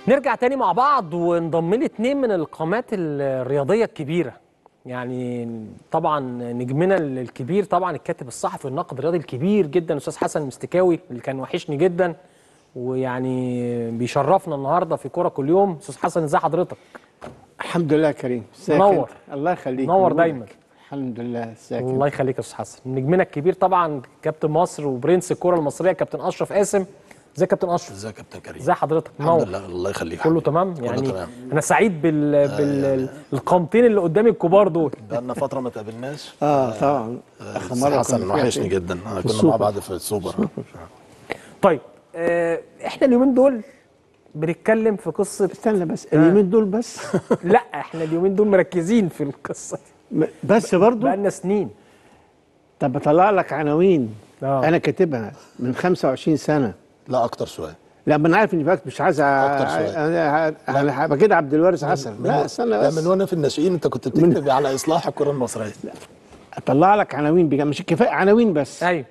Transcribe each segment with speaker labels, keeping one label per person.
Speaker 1: نرجع تاني مع بعض ونضم لي اتنين من القامات الرياضية الكبيرة. يعني طبعا نجمنا الكبير طبعا الكاتب الصحفي والناقد الرياضي الكبير جدا أستاذ حسن المستكاوي اللي كان وحشني جدا ويعني بيشرفنا النهارده في كورة كل يوم. أستاذ حسن ازي حضرتك؟
Speaker 2: الحمد لله كريم.
Speaker 1: منور.
Speaker 2: الله يخليك.
Speaker 1: منور دايما.
Speaker 2: الحمد لله.
Speaker 1: الله يخليك يا أستاذ حسن. نجمنا الكبير طبعا كابتن مصر وبرنس الكورة المصرية كابتن أشرف قاسم. ازيك يا كابتن اشرف؟
Speaker 3: ازيك يا كابتن كريم؟
Speaker 1: ازي حضرتك؟
Speaker 3: الحمد لله. الله يخليك.
Speaker 1: كله تمام
Speaker 3: كله
Speaker 1: يعني
Speaker 3: تمام.
Speaker 1: انا سعيد بالقامتين اللي قدامي الكبار دول.
Speaker 3: بقالنا فتره ما تقابلناش.
Speaker 2: طبعا
Speaker 3: اخر مره حسن وحشني جدا، كنا مع بعض في السوبر.
Speaker 1: طيب احنا اليومين دول بنتكلم في قصه.
Speaker 2: استنى بس اليومين دول بس.
Speaker 1: لا احنا اليومين دول مركزين في القصه
Speaker 2: بس برضو
Speaker 1: بقالنا سنين.
Speaker 2: طب بطلع لك عناوين انا كاتبها من 25 سنه.
Speaker 3: لا اكتر شويه.
Speaker 2: لا ما انا عارف اني مش عايز
Speaker 3: اكتر شويه.
Speaker 2: انا هبقى كده عبد الوارث حسن. لا استنى بس.
Speaker 3: لا من وانا في الناشئين انت كنت بتكتب على اصلاح الكره المصريه.
Speaker 2: اطلع لك عناوين مش كفايه عناوين بس.
Speaker 1: ايوه.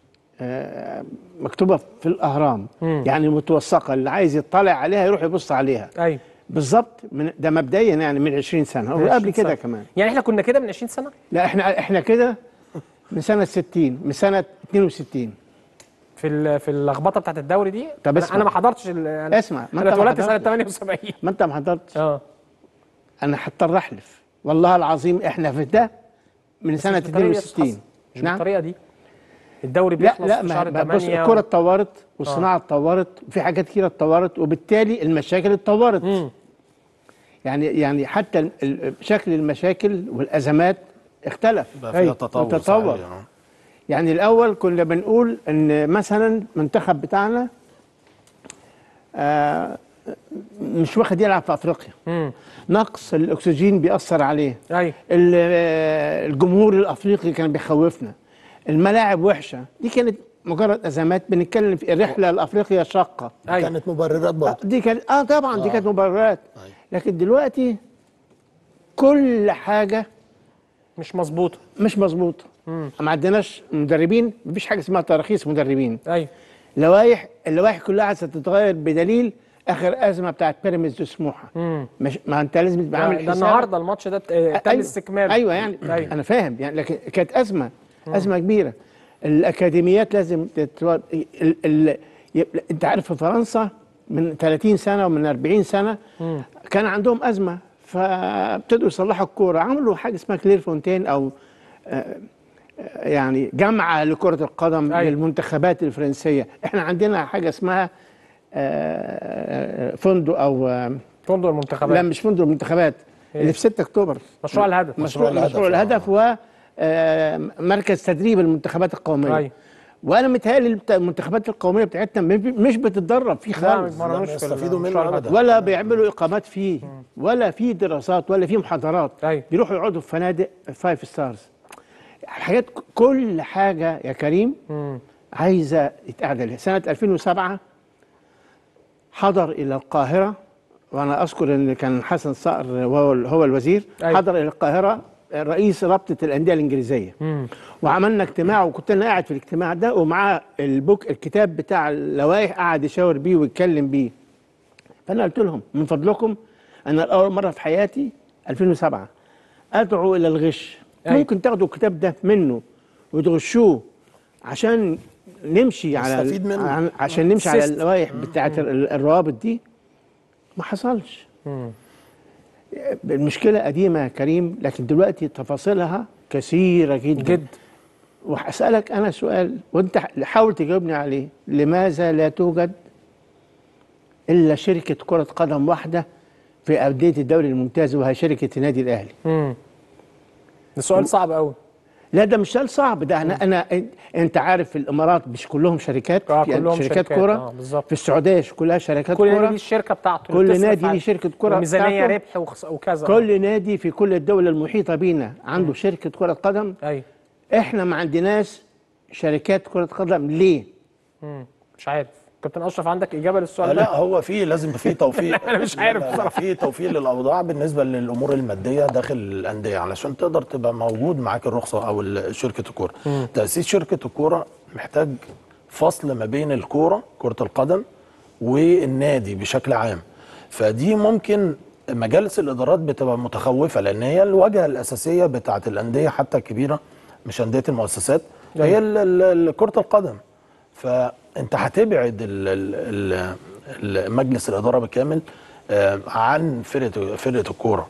Speaker 2: مكتوبه في الاهرام. يعني متوثقه، اللي عايز يطلع عليها يروح يبص عليها.
Speaker 1: ايوه
Speaker 2: بالظبط. ده مبدئيا يعني من 20 سنه وقبل كده كمان.
Speaker 1: يعني احنا كنا كده من 20 سنه؟
Speaker 2: لا احنا كده من سنه 60، من سنه 62
Speaker 1: في اللخبطه بتاعت الدوري دي.
Speaker 2: طب
Speaker 1: انا ما حضرتش.
Speaker 2: اسمع، ما
Speaker 1: انا اتولدت سنه 78.
Speaker 2: ما انت ما حضرتش. انا هضطر احلف والله العظيم احنا في ده من سنه 62.
Speaker 1: مش بالطريقه دي. الدوري بيخلص في شهر 8.
Speaker 2: بص الكره اتطورت والصناعه اتطورت وفي حاجات كتيره اتطورت وبالتالي المشاكل اتطورت. يعني حتى شكل المشاكل والازمات اختلف.
Speaker 3: بقى فيها تطور.
Speaker 2: يعني الاول كنا بنقول ان مثلا المنتخب بتاعنا مش واخد يلعب في افريقيا. نقص الاكسجين بيأثر عليه.
Speaker 1: ايوه.
Speaker 2: الجمهور الافريقي كان بيخوفنا. الملاعب وحشه. دي كانت مجرد ازمات بنتكلم في الرحله الافريقيه شاقه.
Speaker 3: أيوة. كانت مبررات برضه.
Speaker 2: دي كانت طبعا دي كانت مبررات. أيوة. لكن دلوقتي كل حاجه
Speaker 1: مش مظبوطه.
Speaker 2: ما عندناش مدربين، مفيش حاجه اسمها تراخيص مدربين.
Speaker 1: ايوه.
Speaker 2: اللوائح كلها عايزه تتغير بدليل اخر ازمه بتاعت بيراميدز وسموحه. مش ما انت لازم تبقى عامل حساب.
Speaker 1: ده النهارده الماتش ده تم استكماله.
Speaker 2: ايوه يعني. أيوة. انا فاهم يعني، لكن كانت ازمه كبيره. الاكاديميات لازم انت عارف في فرنسا من 30 سنه ومن 40 سنه كان عندهم ازمه، فابتدوا يصلحوا الكوره، عملوا حاجه اسمها كلير فونتين او يعني جامعه لكره القدم. أيوة. للمنتخبات الفرنسيه. احنا عندنا حاجه اسمها فندق او
Speaker 1: فندق المنتخبات.
Speaker 2: لا مش فندق المنتخبات. اللي في 6 اكتوبر.
Speaker 1: مشروع الهدف.
Speaker 2: مشروع الهدف ومركز تدريب المنتخبات القوميه.
Speaker 1: أيوة.
Speaker 2: وانا متهيألي المنتخبات القوميه بتاعتنا مش بتتدرب فيه خالص.
Speaker 1: لا
Speaker 3: يستفيدوا منه ابدا.
Speaker 2: ولا بيعملوا اقامات فيه ولا في دراسات ولا في محاضرات.
Speaker 1: أيوة.
Speaker 2: بيروحوا يقعدوا في فنادق 5 ستارز. حاجات كل حاجه يا كريم عايزه يتقعد عليها. سنه 2007 حضر الى القاهره، وانا اذكر ان كان حسن صقر هو الوزير. أيوة. حضر الى القاهره رئيس رابطه الانديه الانجليزيه. وعملنا اجتماع، وكنت انا قاعد في الاجتماع ده ومعاه الكتاب بتاع اللوائح، قعد يشاور بيه ويتكلم بيه. فانا قلت لهم من فضلكم، انا اول مره في حياتي 2007 ادعو الى الغش. أيوة. ممكن تاخدوا الكتاب ده منه وتغشوه عشان نمشي على منه. عشان نمشي على اللوائح بتاعت الروابط دي. ما حصلش. المشكله قديمه يا كريم، لكن دلوقتي تفاصيلها كثيره جدا. وهسالك انا سؤال وانت حاول تجاوبني عليه. لماذا لا توجد الا شركه كره قدم واحده في انديه الدوري الممتاز وهي شركه النادي الاهلي؟
Speaker 1: ده سؤال صعب قوي.
Speaker 2: لا ده مش سؤال صعب. ده انت عارف في الامارات مش كلهم شركات.
Speaker 1: كلهم شركات
Speaker 2: كوره. في السعوديه كلها شركات كوره.
Speaker 1: كل نادي الشركه بتاعته.
Speaker 2: كل نادي ليه شركه كوره.
Speaker 1: ميزانيه ربح وكذا.
Speaker 2: كل نادي في كل الدول المحيطه بينا عنده شركه كره قدم.
Speaker 1: ايوه.
Speaker 2: احنا ما عندناش شركات كره قدم ليه؟
Speaker 1: مش عارف. كابتن اشرف عندك اجابه للسؤال ده؟
Speaker 3: لا هو لازم في توفيق.
Speaker 1: انا مش عارف بصراحه.
Speaker 3: في توفيق للاوضاع بالنسبه للامور الماديه داخل الانديه علشان تقدر تبقى موجود معاك الرخصه او شركه الكوره. تاسيس شركه الكوره محتاج فصل ما بين الكوره كره القدم والنادي بشكل عام. فدي ممكن مجالس الادارات بتبقى متخوفه، لان هي الواجهه الاساسيه بتاعه الانديه حتى الكبيره، مش انديه المؤسسات، هي كره القدم. فانت هتبعد مجلس الاداره بالكامل عن فرقه الكوره.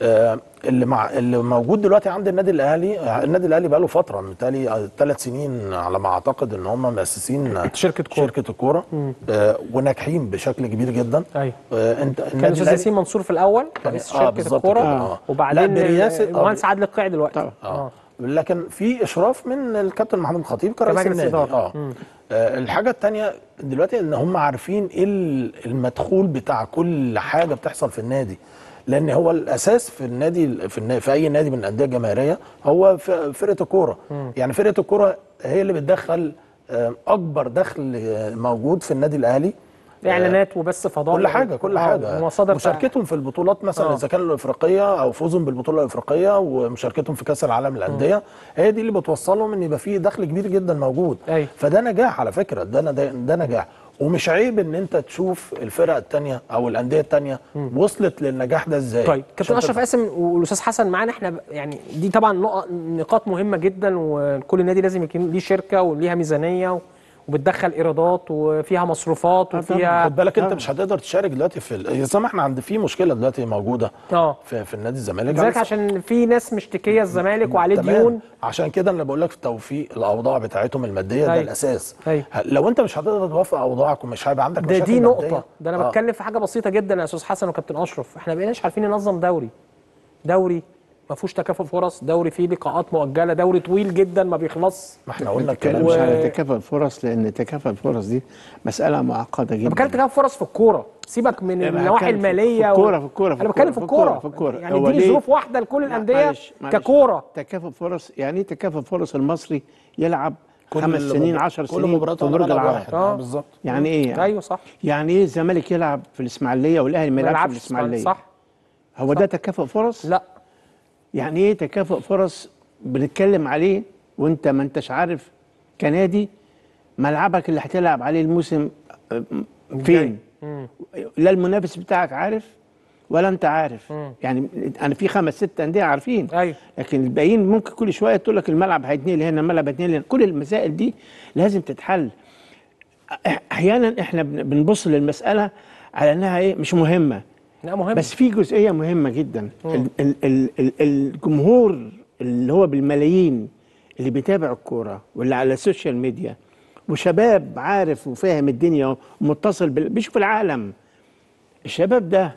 Speaker 3: اللي موجود دلوقتي عند النادي الاهلي بقى له فتره، مثالي 3 سنين على ما اعتقد ان هم مؤسسين شركه الكوره وناجحين بشكل كبير جدا.
Speaker 1: ايوه
Speaker 3: انت
Speaker 1: كان الاستاذ ياسين منصور في الاول رئيس شركه الكوره، وبعدين المهندس عادل القيعي دلوقتي.
Speaker 3: لكن في اشراف من الكابتن محمود الخطيب كرئيس النادي. الحاجه الثانيه دلوقتي ان هم عارفين ايه المدخول بتاع كل حاجه بتحصل في النادي، لان هو الاساس في النادي في اي نادي من الانديه الجماهيريه هو فرقه الكوره. يعني فرقه الكوره هي اللي بتدخل اكبر دخل موجود في النادي الاهلي،
Speaker 1: اعلانات وبث فضائي،
Speaker 3: كل حاجه مشاركتهم في البطولات مثلا اذا كان الافريقيه او فوزهم بالبطوله الافريقيه ومشاركتهم في كاس العالم للانديه، هي دي اللي بتوصلهم ان يبقى في دخل كبير جدا موجود. فده نجاح على فكره، ده نجاح، ومش عيب ان انت تشوف الفرق الثانيه او الانديه الثانيه وصلت للنجاح ده ازاي.
Speaker 1: طيب كابتن اشرف قاسم والاستاذ حسن معانا، احنا يعني دي طبعا نقاط مهمه جدا، وكل نادي لازم يكون ليه شركه وليها ميزانيه وبتدخل ايرادات وفيها مصروفات وفيها،
Speaker 3: خد بالك انت مش هتقدر تشارك دلوقتي زي ما احنا في مشكله دلوقتي موجوده في النادي الزمالك،
Speaker 1: ذلك عشان في ناس مشتكيه الزمالك وعليه ديون.
Speaker 3: عشان كده انا بقول لك في توفيق الاوضاع بتاعتهم الماديه ده الاساس. لو انت مش هتقدر توفق اوضاعك ومش هيبقى عندك مشاكل
Speaker 1: دي نقطه، ده انا بتكلم في حاجه بسيطه جدا يا استاذ حسن وكابتن اشرف. احنا بقيناش عارفين ننظم دوري ما فيهوش تكافؤ فرص، دوري فيه لقاءات مؤجله، دوري طويل جدا ما بيخلص.
Speaker 3: ما احنا قلنا الكلام
Speaker 2: مش على تكافؤ الفرص، لان تكافؤ الفرص دي مساله معقده جدا.
Speaker 1: انا بتكلم تكافؤ فرص في الكوره، سيبك من النواحي الماليه.
Speaker 2: في الكوره
Speaker 1: انا بتكلم في الكوره يعني دي ظروف واحده لكل الانديه ككوره.
Speaker 2: تكافؤ فرص يعني ايه؟ تكافؤ فرص المصري يلعب 5 سنين 10 سنين في برج العرب
Speaker 3: بالظبط.
Speaker 2: يعني ايه يعني؟
Speaker 1: ايوه صح.
Speaker 2: يعني ايه الزمالك يلعب في الاسماعيليه والاهلي ما يلعبش في الاسماعيليه؟
Speaker 1: صح.
Speaker 2: هو ده تكافؤ فرص؟
Speaker 1: لا.
Speaker 2: يعني ايه تكافؤ فرص بنتكلم عليه وانت ما انتش عارف كنادي ملعبك اللي هتلعب عليه الموسم فين؟ لا المنافس بتاعك عارف ولا انت عارف. يعني انا في 5 6 انديه عارفين.
Speaker 1: أيوه.
Speaker 2: لكن الباقيين ممكن كل شويه تقول لك الملعب هيتنقل هنا، الملعب هيتنقل هنا. كل المسائل دي لازم تتحل. احيانا احنا بنبص للمساله على انها ايه؟ مش مهمه.
Speaker 1: لا مهم.
Speaker 2: بس في جزئيه مهمه جدا. الجمهور اللي هو بالملايين اللي بيتابع الكوره واللي على السوشيال ميديا وشباب عارف وفاهم الدنيا ومتصل بيشوف العالم، الشباب ده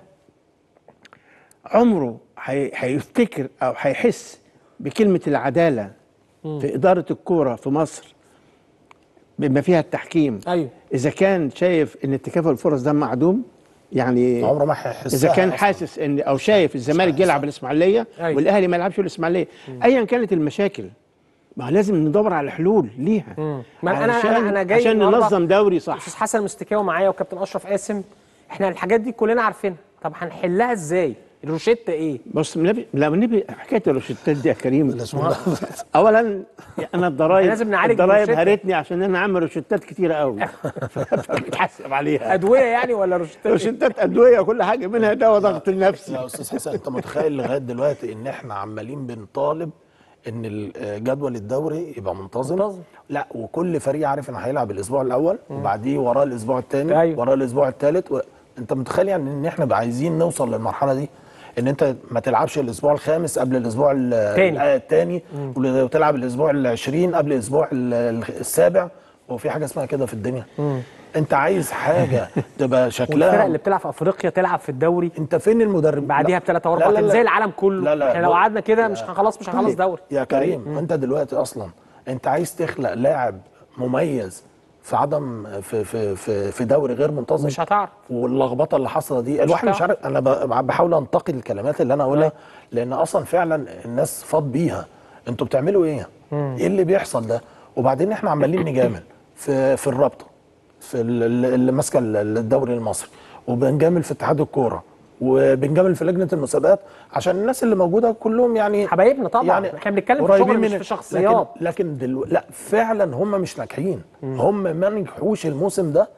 Speaker 2: عمره هيفتكر او هيحس بكلمه العداله في اداره الكوره في مصر بما فيها التحكيم.
Speaker 1: ايوه.
Speaker 2: اذا كان شايف ان تكافؤ الفرص ده معدوم، يعني
Speaker 3: عمره ما هيحسها.
Speaker 2: اذا كان حاسس ان او شايف الزمالك يلعب الاسماعيليه والاهلي ما يلعبش الاسماعيليه، ايا كانت المشاكل، ما لازم ندور على حلول ليها.
Speaker 1: انا جاي
Speaker 2: عشان ننظم دوري صح.
Speaker 1: استاذ حسن مستكاوي معايا وكابتن اشرف قاسم، احنا الحاجات دي كلنا عارفينها، طب هنحلها ازاي؟ الروشته ايه؟
Speaker 2: بص النبي حكايه الروشتات دي يا كريم، اولا انا الضرايب هرتني عشان انا عامل روشتات كتيره قوي فبتحسب عليها.
Speaker 1: ادويه يعني ولا روشتات؟
Speaker 2: روشتات ادويه، كل حاجه منها دواء ضغط النفسي.
Speaker 3: يا استاذ حسن انت متخيل لغايه دلوقتي ان احنا عمالين بنطالب ان جدول الدوري يبقى منتظم. لا، وكل فريق عارف انه هيلعب الاسبوع الاول وبعديه وراه الاسبوع الثاني.
Speaker 1: أيوه.
Speaker 3: وراه الاسبوع الثالث انت متخيل يعني ان احنا عايزين نوصل للمرحله دي، ان انت ما تلعبش الاسبوع الخامس قبل الاسبوع الثاني وتلعب الاسبوع ال20 قبل الاسبوع السابع. وفي حاجه اسمها كده في الدنيا. انت عايز حاجه تبقى شكلها.
Speaker 1: والفرق اللي بتلعب في افريقيا تلعب في الدوري،
Speaker 3: انت فين المدرب
Speaker 1: بعديها ب3 و4 ايام زي العالم كله. احنا لو قعدنا كده مش هنخلص دوري
Speaker 3: يا كريم. انت دلوقتي اصلا انت عايز تخلق لاعب مميز في عدم في دوري غير منتظم،
Speaker 1: مش هتعرف.
Speaker 3: واللخبطه اللي حاصله دي الواحد مش عارف. انا بحاول انتقي الكلمات اللي انا اقولها، لان اصلا فعلا الناس فاض بيها. انتوا بتعملوا ايه؟ ايه اللي بيحصل ده؟ وبعدين احنا عمالين نجامل في الرابطه، في اللي ماسكه الدوري المصري، وبنجامل في اتحاد الكوره، وبنجامل في لجنه المسابقات، عشان الناس اللي موجوده كلهم يعني
Speaker 1: حبايبنا طبعا. يعني احنا بنتكلم في شغل مش في شخصيات.
Speaker 3: لكن لا فعلا هم مش ناجحين. هم ما نجحوش الموسم ده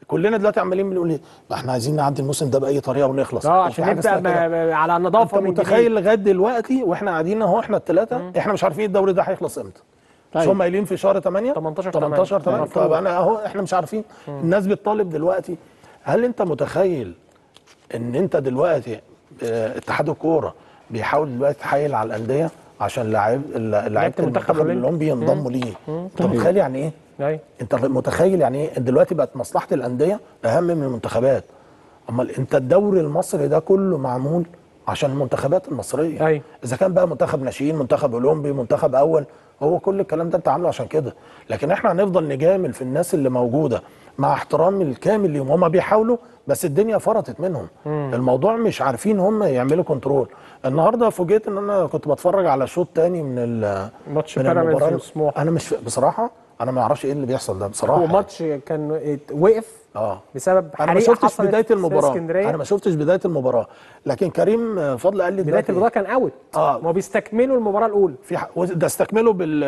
Speaker 3: كلنا دلوقتي عمالين بنقول ايه؟ ما احنا عايزين نعدي الموسم ده باي طريقه ونخلص.
Speaker 1: عشان نبدا على نظافه.
Speaker 3: انت متخيل لغايه دلوقتي واحنا قاعدين اهو احنا الثلاثه احنا مش عارفين الدوري ده هيخلص امتى.
Speaker 2: طيب.
Speaker 3: مش هم قايلين في شهر 8
Speaker 1: 18
Speaker 3: 8 طب انا اهو احنا مش عارفين. الناس بتطالب دلوقتي. هل انت متخيل ان انت دلوقتي اتحاد الكوره بيحاول دلوقتي يتحايل على الانديه عشان لعيبه المنتخب الاولمبي ينضموا ليه؟ انت متخيل يعني ايه؟
Speaker 1: أي.
Speaker 3: انت متخيل يعني ايه؟ دلوقتي بقت مصلحه الانديه اهم من المنتخبات. امال انت الدوري المصري ده كله معمول عشان المنتخبات المصريه.
Speaker 1: أي.
Speaker 3: اذا كان بقى منتخب ناشئين، منتخب اولمبي، منتخب اول، هو كل الكلام ده انت عامله عشان كده. لكن احنا هنفضل نجامل في الناس اللي موجوده مع احترامي الكامل ليهم. هم بيحاولوا بس الدنيا فرطت منهم. الموضوع مش عارفين هم يعملوا كنترول. النهارده فوجئت ان انا كنت بتفرج على شوط تاني من
Speaker 1: ماتش بيراميدز وسموحه.
Speaker 3: انا مش بصراحه انا ما اعرفش ايه اللي بيحصل ده بصراحه.
Speaker 1: هو ماتش كان وقف بسبب
Speaker 3: انا ما شفتش بدايه المباراه. انا ما شفتش بدايه المباراه، لكن كريم فضل قال لي
Speaker 1: بدايه المباراه كان اوت. ما بيستكملوا المباراه الاولى.
Speaker 3: ده استكملوا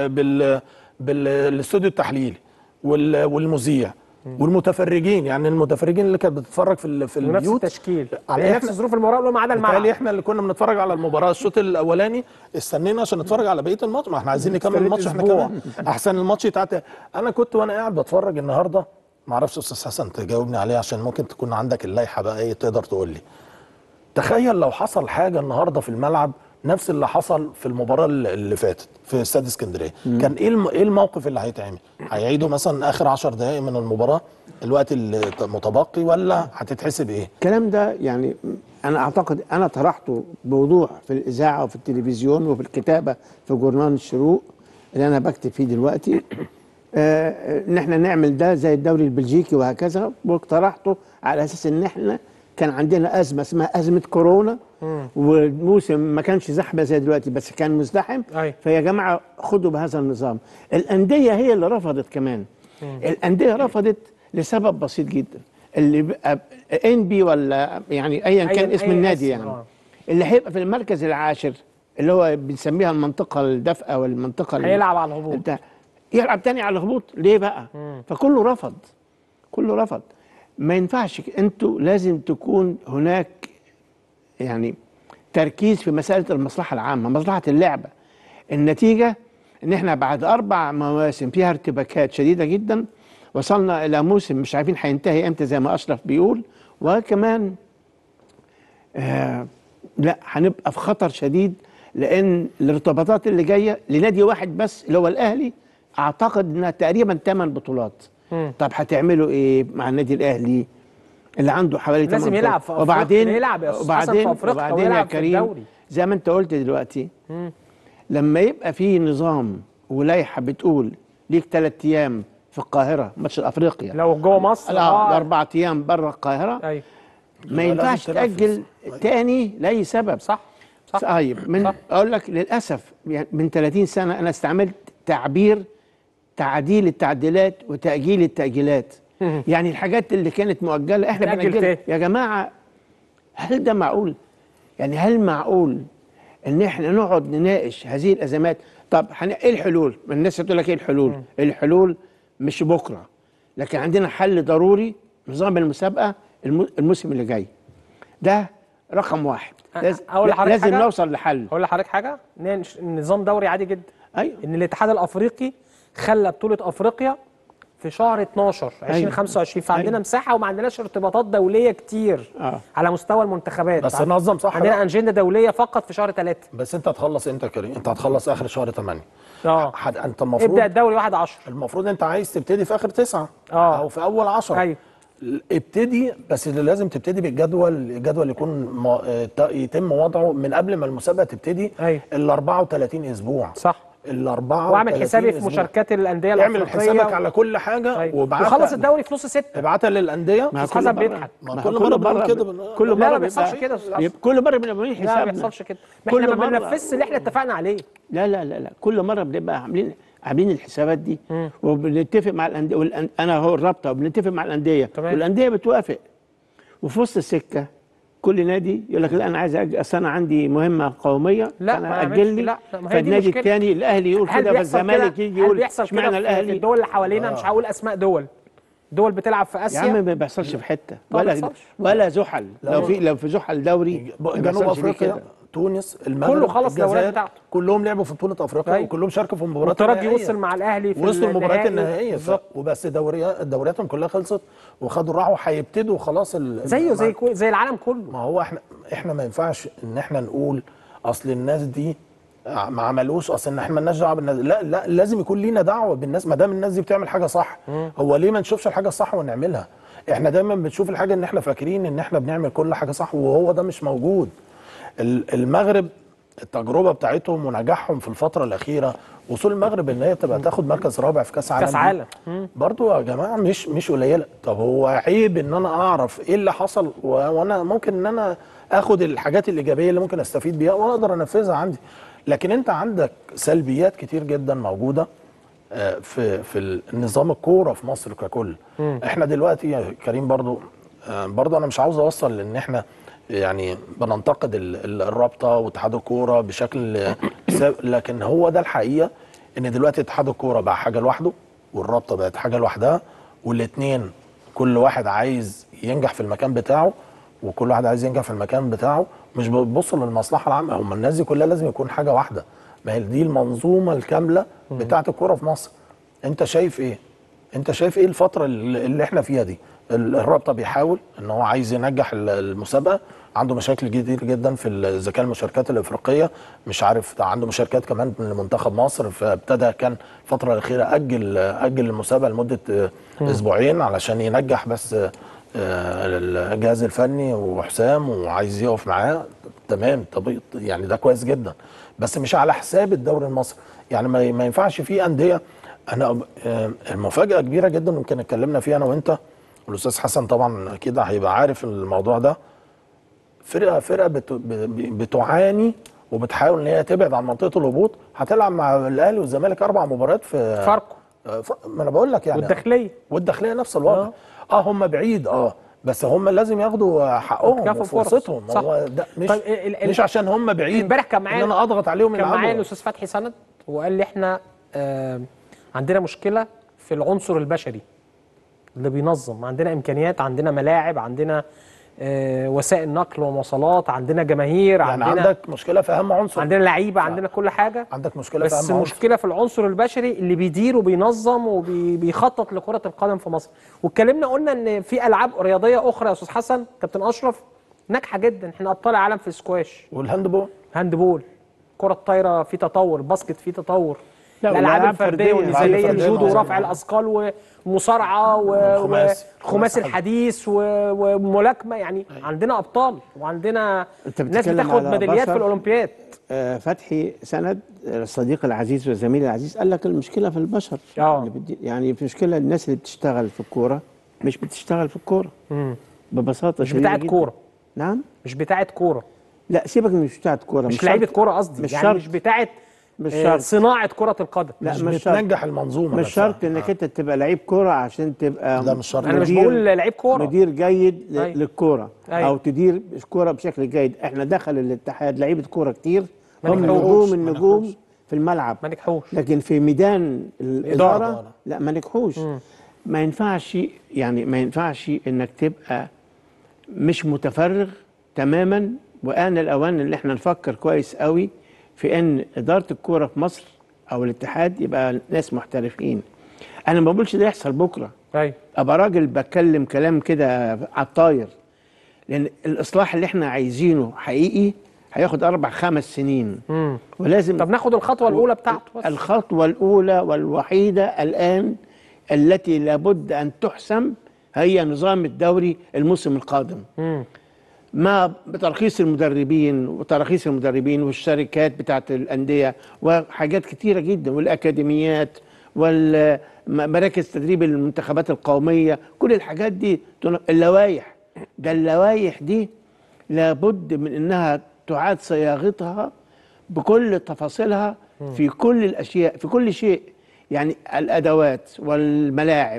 Speaker 3: بالاستوديو التحليلي والمذيع والمتفرجين. يعني المتفرجين اللي كانت بتتفرج في البيوت
Speaker 1: نفس التشكيل على نفس ظروف المباراه الاولى ما عدا الملعب.
Speaker 3: احنا اللي كنا بنتفرج على المباراه الشوط الاولاني استنينا عشان نتفرج على بقيه الماتش. ما احنا عايزين نكمل الماتش احنا كمان. احسن الماتش بتاعت انا كنت وانا قاعد بتفرج النهارده. ما اعرفش استاذ حسن تجاوبني عليه عشان ممكن تكون عندك اللائحه بقى ايه تقدر تقول لي. تخيل لو حصل حاجه النهارده في الملعب نفس اللي حصل في المباراه اللي فاتت في استاد اسكندريه، كان ايه الموقف اللي هيتعمل؟ هيعيدوا مثلا اخر 10 دقائق من المباراه الوقت المتبقي ولا هتتحسب ايه؟
Speaker 2: الكلام ده يعني انا اعتقد انا طرحته بوضوح في الاذاعه وفي التلفزيون وفي الكتابه في جورنال الشروق اللي انا بكتب فيه دلوقتي. ان احنا نعمل ده زي الدوري البلجيكي وهكذا، واقترحته على اساس ان احنا كان عندنا ازمه اسمها ازمه كورونا، والموسم ما كانش زحمه زي دلوقتي بس كان مزدحم. فيا جماعه خدوا بهذا النظام. الانديه هي اللي رفضت كمان. الانديه رفضت لسبب بسيط جدا. اللي بقى انبي ولا يعني ايا كان اسم النادي يعني اللي هيبقى في المركز العاشر اللي هو بنسميها المنطقه الدافئه والمنطقه
Speaker 1: هيلعب على الهبوط.
Speaker 2: يلعب تاني على الهبوط ليه بقى؟ فكله رفض. كله رفض. ما ينفعش. انتوا لازم تكون هناك يعني تركيز في مساله المصلحه العامه، مصلحه اللعبه. النتيجه ان احنا بعد 4 مواسم فيها ارتباكات شديده جدا وصلنا الى موسم مش عارفين هينتهي امتى زي ما اشرف بيقول، وكمان لا هنبقى في خطر شديد لان الارتباطات اللي جايه لنادي واحد بس اللي هو الاهلي اعتقد انها تقريبا 8 بطولات. طب هتعملوا ايه مع النادي الاهلي اللي عنده حوالي 8
Speaker 1: لازم يلعب في افريقيا.
Speaker 2: وبعدين
Speaker 1: يلعب في افريقيا ويلعب في الدوري
Speaker 2: زي ما انت قلت دلوقتي. لما يبقى في نظام ولائحه بتقول ليك 3 ايام في القاهره ماتش افريقيا،
Speaker 1: لو جوه مصر
Speaker 2: 4 ايام بره القاهره.
Speaker 1: أيوة.
Speaker 2: ما ينفعش تاجل تاني لاي سبب.
Speaker 1: صح
Speaker 2: طيب اقول لك للاسف يعني من 30 سنه انا استعملت تعبير تعديل التعديلات وتاجيل التاجيلات. يعني الحاجات اللي كانت مؤجله احنا بنأجلها. يا جماعه هل ده معقول؟ يعني هل معقول ان احنا نقعد نناقش هذه الازمات؟ طب ايه الحلول؟ الناس بتقول لك ايه الحلول؟ الحلول مش بكره، لكن عندنا حل ضروري. نظام المسابقه الموسم اللي جاي ده رقم 1. لازم نوصل لحل.
Speaker 1: اقول لحضرتك حاجه، نظام دوري عادي جدا.
Speaker 2: ايوه.
Speaker 1: ان الاتحاد الافريقي خلى بطوله افريقيا في شهر 12 2025. فعندنا مساحه وما عندناش ارتباطات دوليه كتير على مستوى المنتخبات.
Speaker 3: بس نظم صح.
Speaker 1: عندنا اجنده دوليه فقط في شهر 3.
Speaker 3: بس انت هتخلص امتى يا كريم؟ انت هتخلص اخر شهر 8. انت المفروض
Speaker 1: ابدا الدوري 1/10.
Speaker 3: المفروض انت عايز تبتدي في اخر 9 او في اول 10.
Speaker 1: ايوه.
Speaker 3: ابتدي، بس اللي لازم تبتدي بالجدول. الجدول يكون يتم وضعه من قبل ما المسابقه تبتدي. ال 34 اسبوع.
Speaker 1: صح.
Speaker 3: ال 34
Speaker 1: واعمل حسابي في مشاركات الانديه الافريقيه.
Speaker 3: اعمل حسابك على كل حاجه.
Speaker 1: وخلص الدوري في نص 6.
Speaker 3: ابعتها للانديه.
Speaker 1: حسن بيضحك.
Speaker 3: كل مره بنقول كده.
Speaker 2: كل مره
Speaker 1: ما بيحصلش كده.
Speaker 2: كل مره بنعمل حسابنا.
Speaker 1: لا ما بيحصلش كده. احنا ما بننفذش اللي احنا اتفقنا عليه.
Speaker 2: لا كل مره بنبقى عاملين الحسابات دي وبنتفق مع الانديه. انا هو الرابطه وبنتفق مع الانديه والانديه بتوافق. وفي وسط السكه كل نادي يقول لك لا انا عايز اصل انا عندي مهمه قوميه.
Speaker 1: لا
Speaker 2: انا اجل لي. فالنادي الثاني الاهلي يقول كده فالزمالك يجي يقول
Speaker 1: اشمعنى الاهلي؟ في الدول اللي حوالينا مش هقول اسماء دول دول بتلعب في
Speaker 2: يا
Speaker 1: اسيا.
Speaker 2: عم ما بيحصلش في حته
Speaker 1: ما
Speaker 2: ولا
Speaker 1: بيحصلش.
Speaker 2: ولا زحل. لو في زحل دوري ما
Speaker 3: جنوب
Speaker 2: بيحصلش فيه
Speaker 3: افريقيا،
Speaker 2: كده.
Speaker 3: تونس، المغرب،
Speaker 1: كله خلص الدوريات
Speaker 3: الجزائر،
Speaker 1: بتاعته.
Speaker 3: كلهم لعبوا في بطوله افريقيا
Speaker 1: أيوة.
Speaker 3: وكلهم شاركوا في مباريات
Speaker 1: والترجي
Speaker 3: النهائية.
Speaker 1: وصل مع الاهلي في
Speaker 3: وصلوا المباريات
Speaker 1: النهائي.
Speaker 3: النهائيه
Speaker 1: بالظبط.
Speaker 3: وبس دورياتهم كلها خلصت وخدوا راحوا هيبتدوا خلاص
Speaker 1: زيه زي العالم كله.
Speaker 3: ما هو احنا ما ينفعش ان احنا نقول اصل الناس دي ما عملوش، اصل ان احنا مالناش دعوه بالناس. لا لازم يكون لينا دعوه بالناس ما دام الناس دي بتعمل حاجه صح. هو ليه ما نشوفش الحاجه الصح ونعملها؟ احنا دايما بنشوف الحاجه ان احنا فاكرين ان احنا بنعمل كل حاجه صح وهو ده مش موجود. المغرب التجربه بتاعتهم ونجاحهم في الفتره الاخيره، وصول المغرب ان هي تبقى تاخد مركز رابع في كاس عالم.
Speaker 1: كاس عالم
Speaker 3: برضو يا جماعه مش قليله. طب هو عيب ان انا اعرف ايه اللي حصل وانا ممكن ان انا اخد الحاجات الايجابيه اللي ممكن استفيد بيها وانا اقدر انفذها عندي. لكن انت عندك سلبيات كتير جدا موجوده في النظام الكوره في مصر ككل. احنا دلوقتي يا كريم برضو انا مش عاوز اوصل لان احنا يعني بننتقد الرابطه واتحاد الكوره بشكل لكن هو ده الحقيقه ان دلوقتي اتحاد الكوره بقى حاجه لوحده والرابطه بقت حاجه لوحدها، والاثنين كل واحد عايز ينجح في المكان بتاعه وكل واحد عايز ينجح في المكان بتاعه، مش بيبصوا للمصلحه العامه. هم الناس دي كلها لازم يكون حاجه واحده. ما هي دي المنظومه الكامله بتاعه الكوره في مصر. انت شايف ايه؟ الفتره اللي احنا فيها دي؟ الرابطه بيحاول ان هو عايز ينجح المسابقه، عنده مشاكل كتير جدا في اذا كان المشاركات الافريقيه، مش عارف عنده مشاركات كمان لمنتخب مصر، فابتدى كان الفتره الاخيره اجل المسابقه لمده اسبوعين علشان ينجح بس الجهاز الفني وحسام وعايز يقف معاه. تمام، طب يعني ده كويس جدا بس مش على حساب الدوري المصري. يعني ما ينفعش في انديه. انا المفاجاه كبيره جدا ممكن اتكلمنا فيها انا وانت والاستاذ حسن طبعا اكيد هيبقى عارف الموضوع ده. فرقه بتعاني وبتحاول ان هي تبعد عن منطقه الهبوط، هتلعب مع الاهلي والزمالك 4 مباريات في
Speaker 1: فاركو.
Speaker 3: ما انا بقول لك يعني والداخليه نفس الوضع. هم بعيد بس هم لازم ياخدوا حقهم وفرصتهم. هو ده مش عشان هم بعيد
Speaker 1: امبارح كان معايا
Speaker 3: ان انا اضغط عليهم.
Speaker 1: كان معايا الاستاذ فتحي سند وقال لي احنا عندنا مشكله في العنصر البشري اللي بينظم. عندنا امكانيات، عندنا ملاعب، عندنا وسائل نقل ومواصلات، عندنا جماهير،
Speaker 3: يعني عندك مشكله في اهم عنصر،
Speaker 1: عندنا لعيبه، عندنا كل حاجه،
Speaker 3: عندك مشكله في اهم
Speaker 1: بس
Speaker 3: عنصر.
Speaker 1: مشكله في العنصر البشري اللي بيدير وبينظم وبيخطط لكره القدم في مصر. واتكلمنا قلنا ان في العاب رياضيه اخرى يا استاذ حسن كابتن اشرف ناجحه جدا. احنا ابطال العالم في السكواش والهاندبول، كره الطايره في تطور، الباسكت في تطور، الالعاب الفرديه والنزاليه، الجودو ورفع الاثقال ومصارعه والخماس الحديث وملاكمه. يعني عندنا ابطال وعندنا ناس بتاخد ميداليات في الاولمبياد.
Speaker 2: فتحي سند الصديق العزيز والزميل العزيز قال لك المشكله في البشر. يعني في مشكله الناس اللي بتشتغل في الكوره مش بتشتغل في الكوره ببساطه.
Speaker 1: مش بتاعت كوره.
Speaker 2: نعم مش
Speaker 1: بتاعت كوره.
Speaker 2: لا سيبك من مش بتاعت كوره،
Speaker 1: مش لعيبه كوره قصدي،
Speaker 2: مش
Speaker 1: يعني
Speaker 2: شرط.
Speaker 1: مش بتاعت
Speaker 2: مش شرط
Speaker 1: صناعه كره القدم.
Speaker 2: لا
Speaker 3: مش بتنجح المنظومه.
Speaker 2: مش شرط انك انت تبقى لعيب كوره عشان تبقى
Speaker 3: ده مش شرط.
Speaker 1: انا مش بقول لعيب كوره،
Speaker 2: مدير جيد للكوره
Speaker 1: أيوة.
Speaker 2: او تدير كوره بشكل جيد. احنا دخل الاتحاد لعيبه كوره كتير هم النجوم في الملعب
Speaker 1: ما نجحوش،
Speaker 2: لكن في ميدان الاداره لا ما نجحوش. ما ينفعش انك تبقى مش متفرغ تماما. وآن الأوان اللي احنا نفكر كويس قوي في ان إدارة الكورة في مصر أو الاتحاد يبقى ناس محترفين. أنا ما بقولش ده يحصل بكرة، أبقى راجل بتكلم كلام كده على الطاير، لأن الإصلاح اللي احنا عايزينه حقيقي هياخد 4-5 سنين. ولازم
Speaker 1: طب ناخد الخطوة الأولى بتاعته بس.
Speaker 2: الخطوة الأولى والوحيدة الآن التي لابد أن تحسم هي نظام الدوري الموسم القادم. ما بترخيص المدربين والشركات بتاعت الأندية وحاجات كتيرة جدا والأكاديميات والمراكز تدريب المنتخبات القومية. كل الحاجات دي اللوائح دي لابد من أنها تعاد صياغتها بكل تفاصيلها في كل الأشياء، في كل شيء. يعني الأدوات والملاعب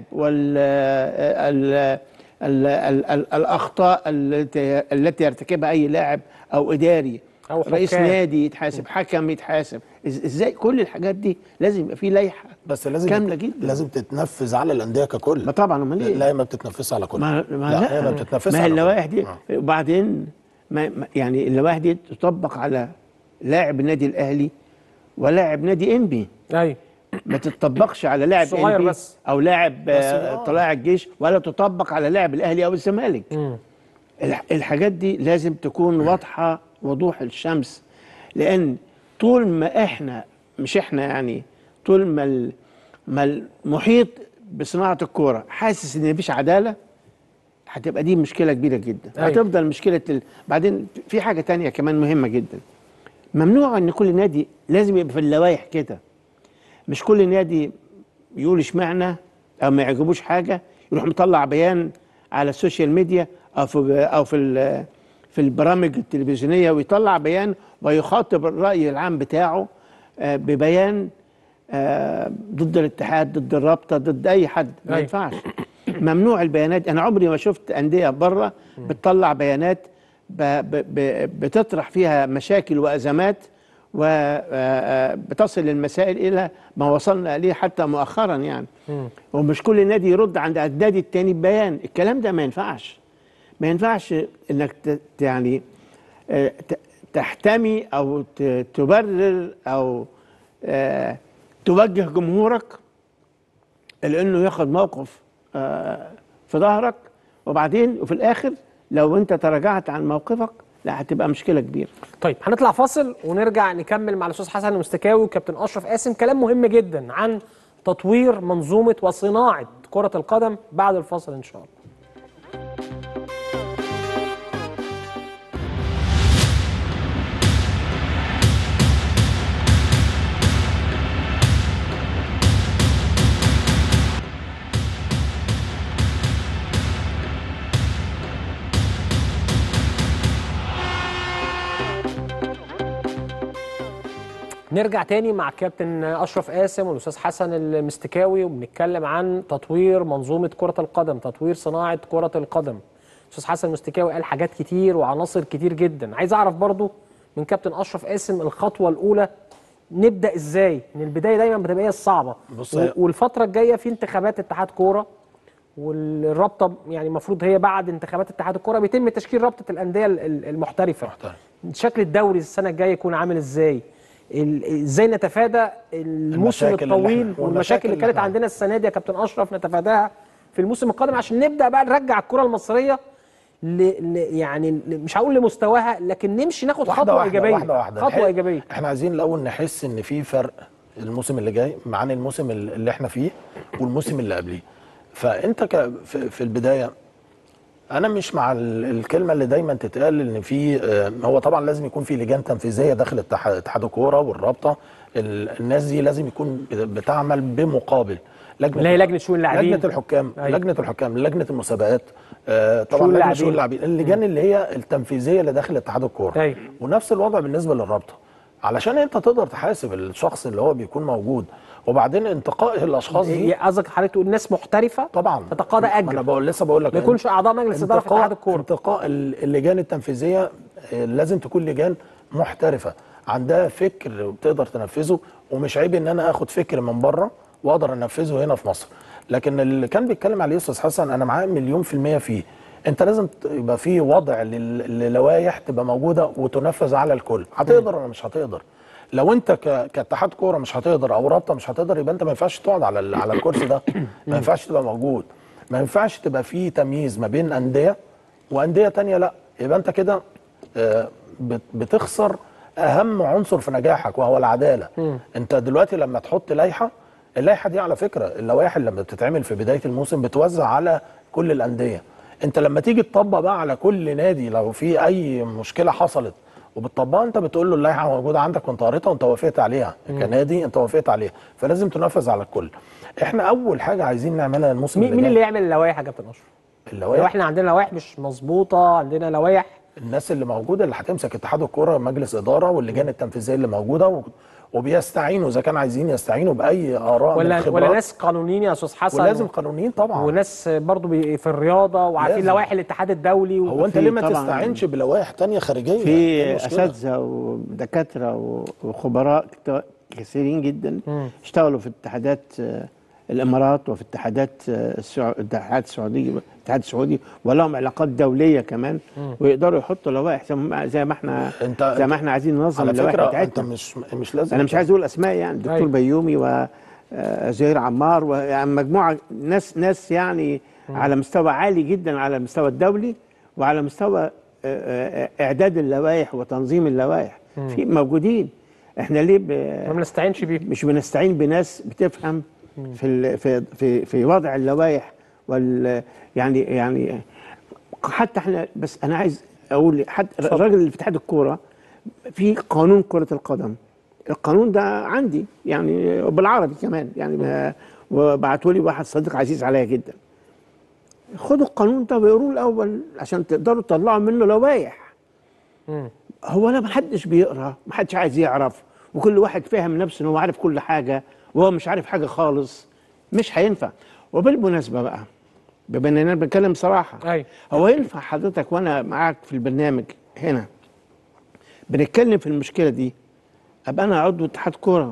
Speaker 2: الأخطاء التي يرتكبها أي لاعب أو إداري
Speaker 1: أو
Speaker 2: رئيس
Speaker 1: حكام.
Speaker 2: نادي يتحاسب، حكم يتحاسب، ازاي كل الحاجات دي لازم يبقى في لائحه
Speaker 3: بس لازم
Speaker 2: كامله جدا.
Speaker 3: لازم تتنفذ على الانديه ككل.
Speaker 2: ما طبعا، امال ايه؟
Speaker 3: لا، ما بتتنفذش على كل.
Speaker 2: لا
Speaker 3: هي ما بتتنفذش
Speaker 2: ما هي
Speaker 3: على كل.
Speaker 2: اللوائح دي وبعدين يعني اللوائح دي تطبق على لاعب النادي الاهلي ولاعب نادي انبي،
Speaker 1: ايوه
Speaker 2: ما تطبقش على لاعب
Speaker 1: صغير
Speaker 2: انبي
Speaker 1: بس.
Speaker 2: او لاعب
Speaker 3: بس
Speaker 2: طلائع الجيش، ولا تطبق على لاعب الاهلي او الزمالك. الحاجات دي لازم تكون واضحه وضوح الشمس، لان طول ما احنا مش احنا يعني طول ما المحيط بصناعه الكوره حاسس ان مفيش عداله، هتبقى دي مشكله كبيره جدا.
Speaker 1: أيوة.
Speaker 2: هتفضل مشكله بعدين في حاجه تانية كمان مهمه جدا، ممنوع ان كل نادي لازم يبقى في اللوائح كده، مش كل نادي يقول اشمعنى او ما يعجبوش حاجه يروح مطلع بيان على السوشيال ميديا او في البرامج التلفزيونيه ويطلع بيان ويخاطب الراي العام بتاعه ببيان ضد الاتحاد، ضد الرابطه، ضد اي حد. ما
Speaker 1: أيوة.
Speaker 2: ينفعش. ممنوع البيانات. انا عمري ما شفت انديه بره بتطلع بيانات بتطرح فيها مشاكل وازمات وبتصل المسائل الى ما وصلنا اليه حتى مؤخرا يعني. ومش كل نادي يرد عند النادي التاني ببيان. الكلام ده ما ينفعش. ما ينفعش انك يعني تحتمي او تبرر او توجه جمهورك لانه ياخد موقف في ظهرك، وبعدين وفي الاخر لو انت تراجعت عن موقفك لا هتبقى مشكله كبيره.
Speaker 1: طيب هنطلع فاصل ونرجع نكمل مع الاستاذ حسن المستكاوي وكابتن اشرف قاسم كلام مهم جدا عن تطوير منظومه وصناعه كره القدم بعد الفاصل ان شاء الله. نرجع تاني مع كابتن اشرف قاسم والاستاذ حسن المستكاوي وبنتكلم عن تطوير منظومه كره القدم، تطوير صناعه كره القدم. الاستاذ حسن المستكاوي قال حاجات كتير وعناصر كتير جدا. عايز اعرف برضو من كابتن اشرف قاسم الخطوه الاولى نبدا ازاي؟ ان البدايه دايما بتبقى هي الصعبه، والفتره الجايه في انتخابات اتحاد كوره والرابطه، يعني المفروض هي بعد انتخابات اتحاد الكوره بيتم تشكيل رابطه الانديه المحترفه. شكل الدوري السنه الجايه يكون عامل ازاي؟ ازاي نتفادى الموسم الطويل والمشاكل اللي كانت عندنا السنه دي يا كابتن اشرف نتفاداها في الموسم القادم عشان نبدا بقى نرجع الكره المصريه يعني مش هقول لمستواها، لكن نمشي ناخد خطوه ايجابيه.
Speaker 3: واحده
Speaker 1: خطوه ايجابيه.
Speaker 3: احنا عايزين الاول نحس ان في فرق الموسم اللي جاي عن الموسم اللي احنا فيه والموسم اللي قبليه. فانت في البدايه انا مش مع الكلمه اللي دايما تتقال ان في هو طبعا لازم يكون في لجان تنفيذيه داخل اتحاد الكوره والرابطه. الناس دي لازم يكون بتعمل بمقابل
Speaker 1: اللي هي لجنه شؤون اللاعبين،
Speaker 3: لجنه الحكام،
Speaker 1: أيوة.
Speaker 3: لجنه الحكام، لجنه المسابقات، طبعا لجنه شؤون اللاعبين، اللجان اللي هي التنفيذيه اللي داخل اتحاد الكوره.
Speaker 1: أيوة.
Speaker 3: ونفس الوضع بالنسبه للرابطه علشان انت تقدر تحاسب الشخص اللي هو بيكون موجود. وبعدين انتقاء الاشخاص دي
Speaker 1: قصدك حضرتك تقول ناس محترفه
Speaker 3: طبعا
Speaker 1: تتقاضى اجر.
Speaker 3: انا لسه بقول لك
Speaker 1: ما يكونش اعضاء مجلس اداره في اتحاد الكوره.
Speaker 3: انتقاء اللجان التنفيذيه لازم تكون لجان محترفه عندها فكر بتقدر تنفذه، ومش عيب ان انا اخد فكر من بره واقدر انفذه هنا في مصر. لكن اللي كان بيتكلم عليه استاذ حسن انا معاه 100% فيه. انت لازم يبقى في وضع للوائح تبقى موجوده وتنفذ على الكل. هتقدر ولا مش هتقدر؟ لو انت كاتحاد كوره مش هتقدر او رابطه مش هتقدر يبقى انت ما ينفعش تقعد على الكرسي ده. ما ينفعش تبقى موجود. ما ينفعش تبقى في تمييز ما بين انديه وانديه تانية. لا، يبقى انت كده بتخسر اهم عنصر في نجاحك وهو العداله. انت دلوقتي لما تحط اللائحه دي على فكره اللوائح اللي لما بتتعمل في بدايه الموسم بتوزع على كل الانديه. انت لما تيجي تطبق بقى على كل نادي لو في اي مشكله حصلت وبتطبقها انت بتقول له اللائحه موجوده عندك وانت قريتها وانت وافقت عليها كنادي، انت وافقت عليها، فلازم تنفذ على الكل. احنا اول حاجه عايزين نعملها الموسم
Speaker 1: مين اللي يعمل اللوائح يا كابتن اشرف؟
Speaker 3: اللوائح
Speaker 1: احنا عندنا لوائح مش مظبوطه، عندنا لوائح
Speaker 3: الناس اللي موجوده اللي هتمسك اتحاد الكوره مجلس اداره واللجان التنفيذيه اللي موجوده وبيستعينوا اذا كان عايزين يستعينوا باي اراء من خبرات،
Speaker 1: ولا ناس قانونيين يا استاذ حسن،
Speaker 3: ولازم قانونيين طبعا،
Speaker 1: وناس برضو في الرياضه وعارفين
Speaker 3: لازم.
Speaker 1: لوائح الاتحاد الدولي
Speaker 3: هو انت ليه ما
Speaker 2: طبعاً
Speaker 3: تستعينش بلوائح تانية خارجيه؟
Speaker 2: في
Speaker 3: إيه المشكلة؟
Speaker 2: اساتذه ودكاتره وخبراء كثيرين جدا اشتغلوا في اتحادات الامارات وفي اتحادات الاتحاد السعودي ولهم علاقات دوليه كمان، ويقدروا يحطوا لوائح زي ما احنا عايزين ننظم
Speaker 3: على
Speaker 2: اللوائح
Speaker 3: فكره
Speaker 2: بتاعتنا.
Speaker 3: انت مش لازم،
Speaker 2: انا مش عايز اقول اسماء يعني، الدكتور
Speaker 1: أيوة.
Speaker 2: بيومي وزهير عمار ويعني مجموعه ناس يعني على مستوى عالي جدا على المستوى الدولي وعلى مستوى اعداد اللوائح وتنظيم اللوائح في موجودين. احنا ليه
Speaker 1: ما بنستعينش بيه؟
Speaker 2: مش بنستعين بناس بتفهم في وضع اللوائح يعني حتى احنا، بس انا عايز اقول حتى الراجل اللي في اتحاد الكوره في قانون كره القدم، القانون ده عندي يعني بالعربي كمان يعني، وبعتوا لي واحد صديق عزيز عليا جدا. خدوا القانون ده ويقروه الاول عشان تقدروا تطلعوا منه لوائح. هو لا، محدش بيقرا، محدش عايز يعرف، وكل واحد فاهم نفسه ان هو عارف كل حاجه وهو مش عارف حاجه خالص، مش هينفع. وبالمناسبه بقى، بما اننا بنتكلم صراحه،
Speaker 1: أيوة.
Speaker 2: هو ينفع حضرتك وانا معاك في البرنامج هنا بنتكلم في المشكله دي ابقى انا عضو اتحاد كوره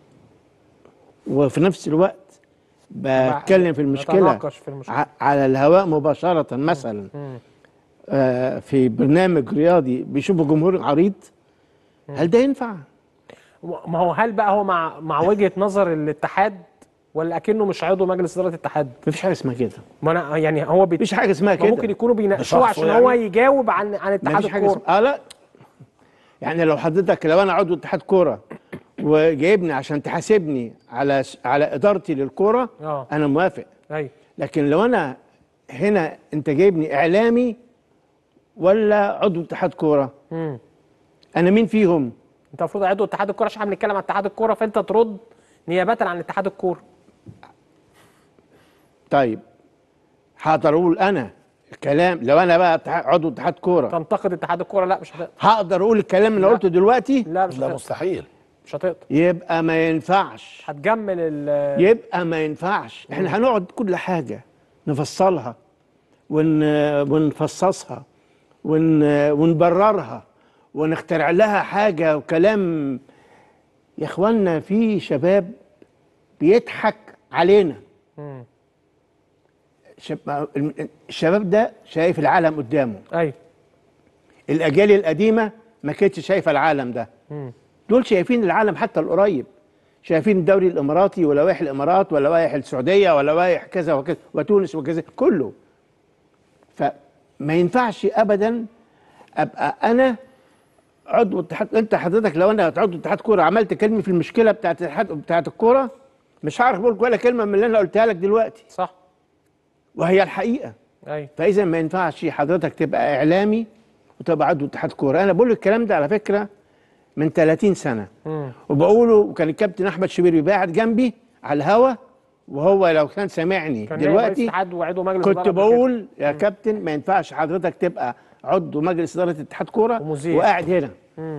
Speaker 2: وفي نفس الوقت بتكلم في المشكله على الهواء مباشره مثلا في برنامج رياضي بيشوفوا جمهور عريض؟ هل ده ينفع؟
Speaker 1: ما هو هل بقى هو مع وجهة نظر الاتحاد ولا اكنه مش عضو مجلس اداره الاتحاد؟
Speaker 2: مفيش حاجه اسمها كده.
Speaker 1: ما انا يعني هو
Speaker 2: مفيش حاجه اسمها كده.
Speaker 1: ممكن يكونوا بيناقشوه عشان هو يجاوب عن اتحاد الكوره.
Speaker 2: لا يعني لو حضرتك، لو انا عضو اتحاد كوره وجايبني عشان تحاسبني على ادارتي للكوره، انا موافق.
Speaker 1: ايوه.
Speaker 2: لكن لو انا هنا انت جايبني اعلامي ولا عضو اتحاد كوره، انا مين فيهم؟
Speaker 1: انت المفروض عضو اتحاد الكوره عشان احنا بنتكلم عن اتحاد الكوره، فانت ترد نيابه عن اتحاد الكوره.
Speaker 2: طيب هقدر اقول انا الكلام لو انا بقى عضو اتحاد كوره
Speaker 1: تنتقد اتحاد الكوره؟ لا مش هتقدر.
Speaker 2: هقدر اقول الكلام اللي قلته دلوقتي؟
Speaker 1: لا مش هتقدر.
Speaker 3: لا مستحيل،
Speaker 1: مش هتقدر.
Speaker 2: يبقى ما ينفعش.
Speaker 1: هتجمل
Speaker 2: يبقى ما ينفعش. احنا هنقعد كل حاجه نفصلها ونفصصها ونبررها ونخترع لها حاجه وكلام. يا اخوانا في شباب بيضحك علينا. الشباب ده شايف العالم قدامه.
Speaker 1: ايوه.
Speaker 2: الاجيال القديمه ما كانتش شايفه العالم ده. دول شايفين العالم حتى القريب، شايفين الدوري الاماراتي ولوائح الامارات ولوائح السعوديه ولوائح كذا وكذا وتونس وكذا كله. فما ينفعش ابدا ابقى انا عضو اتحاد. انت حضرتك لو انا عضو اتحاد كوره عملت كلمه في المشكله بتاعت الكوره، مش هعرف اقول ولا كلمه من اللي انا قلتها لك دلوقتي.
Speaker 1: صح.
Speaker 2: وهي الحقيقه.
Speaker 1: ايوه.
Speaker 2: فاذا ما ينفعش حضرتك تبقى اعلامي وتبقى عضو اتحاد كوره. انا بقول الكلام ده على فكره من 30 سنه وبقوله، وكان الكابتن احمد شبير قاعد جنبي على الهوا، وهو لو كان سامعني دلوقتي كنت بقول يا كابتن ما ينفعش حضرتك تبقى عضو مجلس اداره اتحاد كوره وقاعد هنا.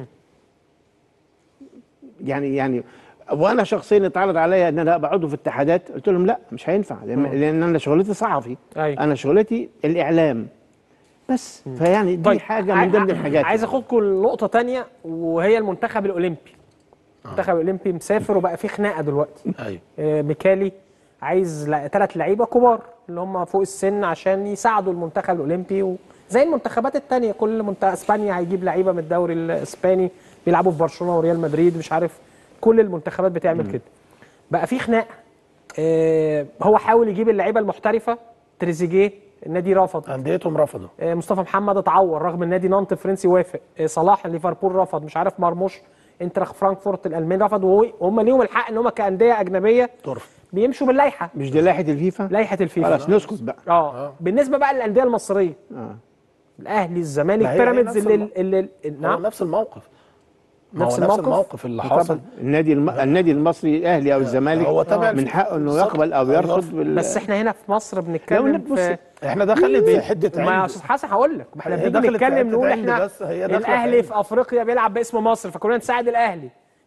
Speaker 2: يعني وانا شخصيا اتعرض عليا ان انا ابقى عضو في اتحادات، قلت لهم لا مش هينفع، لان انا شغلتي صحفي.
Speaker 1: أيوة.
Speaker 2: انا شغلتي الاعلام بس. فيعني دي طيب حاجه من ضمن الحاجات.
Speaker 1: عايز اخدكم لنقطه ثانيه وهي المنتخب الاولمبي. المنتخب الاولمبي مسافر وبقى في خناقه دلوقتي.
Speaker 3: ايوه.
Speaker 1: ميكالي عايز 3 لعيبه كبار اللي هم فوق السن عشان يساعدوا المنتخب الاولمبي، زي المنتخبات الثانيه. كل منتخب اسبانيا هيجيب لعيبه من الدوري الاسباني بيلعبوا في برشلونه وريال مدريد، مش عارف، كل المنتخبات بتعمل كده. بقى في خناقه. هو حاول يجيب اللعيبه المحترفه، تريزيجيه النادي رفض،
Speaker 3: انديتهم رفضوا.
Speaker 1: مصطفى محمد اتعور رغم النادي نانت الفرنسي وافق، صلاح ليفربول رفض، مش عارف مرموش انتراخ فرانكفورت الالماني رفض، وهم ليهم الحق ان هم كانديه اجنبيه
Speaker 3: ترفض،
Speaker 1: بيمشوا باللائحه.
Speaker 2: مش دي لائحه الفيفا؟
Speaker 1: لائحه الفيفا.
Speaker 2: خلاص نسكت بقى.
Speaker 1: بالنسبه بقى للانديه المصريه، الاهلي، الزمالك، بيراميدز،
Speaker 3: نعم نفس الموقف.
Speaker 1: نفس
Speaker 3: الموقف اللي حاصل.
Speaker 2: النادي المصري الاهلي او الزمالك
Speaker 3: هو تابع
Speaker 2: من حقه انه يقبل او يرفض.
Speaker 1: بس احنا هنا في مصر بنتكلم في
Speaker 3: احنا دخلت في حته
Speaker 1: ما يا استاذ حسن هقول لك، احنا بنيجي نتكلم نقول احنا الاهلي في افريقيا بيلعب باسم مصر فكلنا نساعد الاهلي.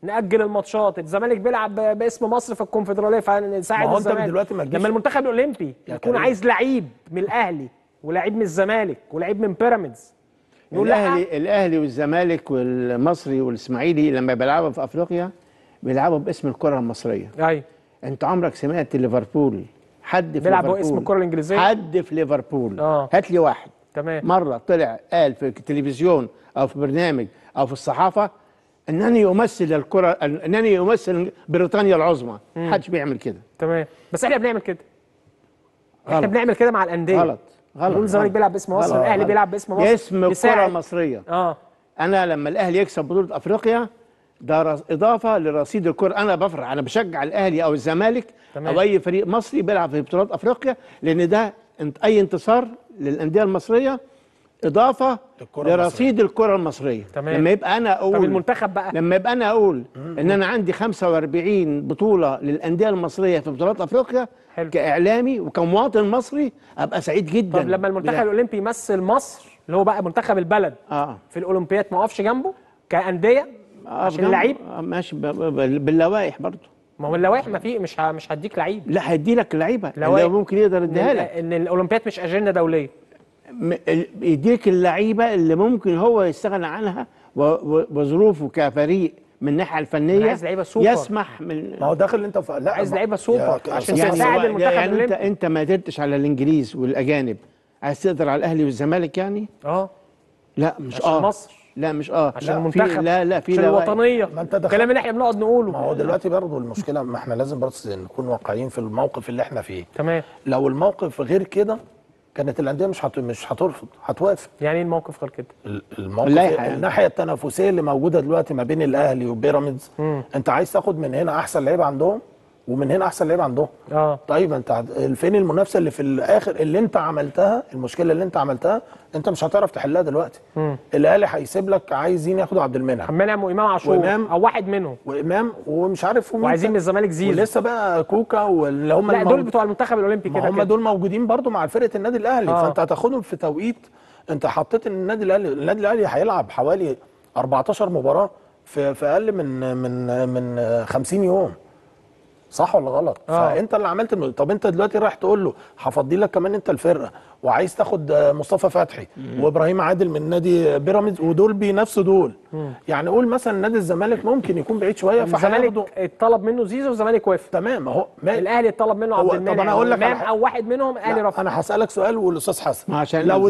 Speaker 1: نأجل الماتشات، الزمالك بيلعب باسم مصر في الكونفدراليه فنساعد
Speaker 3: ما هو انت
Speaker 1: الزمالك.
Speaker 3: دلوقتي ما تجيش
Speaker 1: لما المنتخب الاولمبي يكون
Speaker 3: كريم.
Speaker 1: عايز لعيب من الاهلي ولاعيب من الزمالك ولاعيب من بيراميدز، يقول لا.
Speaker 2: الاهلي والزمالك والمصري والاسماعيلي لما بيلعبوا في افريقيا بيلعبوا باسم الكره المصريه.
Speaker 1: ايوه
Speaker 2: انت عمرك سمعت ليفربول حد في
Speaker 1: بيلعب
Speaker 2: ليفربول
Speaker 1: باسم الكره الانجليزيه؟
Speaker 2: حد في ليفربول هات لي واحد
Speaker 1: تمام
Speaker 2: مره طلع قال في التلفزيون او في برنامج او في الصحافه انني امثل الكره، انني امثل بريطانيا العظمى. محدش بيعمل كده.
Speaker 1: تمام، بس احنا بنعمل كده. احنا
Speaker 2: غلط.
Speaker 1: بنعمل كده مع الانديه.
Speaker 2: غلط
Speaker 1: نقول الزمالك بيلعب باسم مصر، الاهلي بيلعب باسم مصر،
Speaker 2: اسم الكره المصريه. انا لما الاهلي يكسب بطوله افريقيا ده اضافه لرصيد الكره. انا بفرح، انا بشجع الاهلي او الزمالك او اي فريق مصري بيلعب في بطولات افريقيا، لان ده اي انتصار للانديه المصريه اضافه لرصيد الكره المصريه.
Speaker 1: تمام.
Speaker 2: لما يبقى انا اقول،
Speaker 1: طب المنتخب بقى،
Speaker 2: لما يبقى انا اقول ان انا عندي 45 بطوله للانديه المصريه في بطولات افريقيا، حلو. كاعلامي وكمواطن مصري ابقى سعيد جدا.
Speaker 1: طب لما المنتخب الاولمبي يمثل مصر اللي هو بقى منتخب البلد في الاولمبياد، ما اقفش جنبه كانديه عشان اللعيب؟
Speaker 2: ماشي باللوائح برضه.
Speaker 1: ما هو اللوائح ما في، مش هديك لعيب.
Speaker 2: لا هيدي لك لعيبه اللي ممكن يقدر يديها لك.
Speaker 1: ان الاولمبياد مش اجنده دوليه،
Speaker 2: يديك اللعيبه اللي ممكن هو يستغنى عنها وظروفه كفريق من الناحيه الفنيه.
Speaker 1: عايز لعيبه سوبر
Speaker 2: يسمح من،
Speaker 3: ما هو داخل انت
Speaker 1: لا عايز لعيبه سوبر عشان
Speaker 2: يعني
Speaker 1: تساعد المنتخب
Speaker 2: يعني
Speaker 1: الاولمبي.
Speaker 2: انت ما قدرتش على الانجليز والاجانب، عايز تقدر على الاهلي والزمالك يعني؟ لا مش
Speaker 1: عشان مصر،
Speaker 2: لا مش
Speaker 1: عشان المنتخب،
Speaker 2: لا في
Speaker 1: عشان الوطنيه.
Speaker 3: ما انت
Speaker 1: الكلام اللي احنا بنقعد نقوله.
Speaker 3: ما هو دلوقتي برضه المشكله، ما احنا لازم برضه نكون واقعيين في الموقف اللي احنا فيه.
Speaker 1: تمام.
Speaker 3: لو الموقف غير كده كانت الانديه مش هترفض، هتوافق.
Speaker 1: يعني ايه الموقف غير كده؟
Speaker 3: الموقف الناحيه التنافسيه اللي موجوده دلوقتي ما بين الاهلي وبيراميدز، انت عايز تاخد من هنا احسن لعيبه عندهم ومن هنا احسن لعيبه عندهم. طيب انت فين المنافسه اللي في الاخر اللي انت عملتها؟ المشكله اللي انت عملتها انت مش هتعرف تحلها دلوقتي. الاهلي هيسيب لك عايزين ياخدوا عبد المنعم
Speaker 1: وامام عاشور او واحد منهم،
Speaker 3: وامام ومش عارف
Speaker 1: وعايزين من الزمالك زيزو،
Speaker 3: ولسه بقى كوكا واللي هم
Speaker 1: لا دول بتوع المنتخب الاولمبي كده.
Speaker 3: هم دول موجودين برضو مع فرقه النادي الاهلي. فانت هتاخدهم في توقيت انت حطيت ان النادي الاهلي هيلعب حوالي 14 مباراه في اقل من 50 يوم، صح ولا غلط؟ فانت اللي عملت طب انت دلوقتي رايح تقول له هفضي لك كمان انت الفرقه، وعايز تاخد مصطفى فتحي وابراهيم عادل من نادي بيراميدز، ودول بينافسوا دول. يعني قول مثلا نادي الزمالك ممكن يكون بعيد شويه،
Speaker 1: الزمالك اتطلب منه زيزو والزمالك وافق.
Speaker 3: تمام اهو.
Speaker 1: الاهلي اتطلب منه عبد المنعم.
Speaker 3: طب انا اقول لك
Speaker 1: او واحد منهم الاهلي رفض.
Speaker 3: انا هسالك سؤال والاستاذ حسن،
Speaker 2: عشان
Speaker 3: لو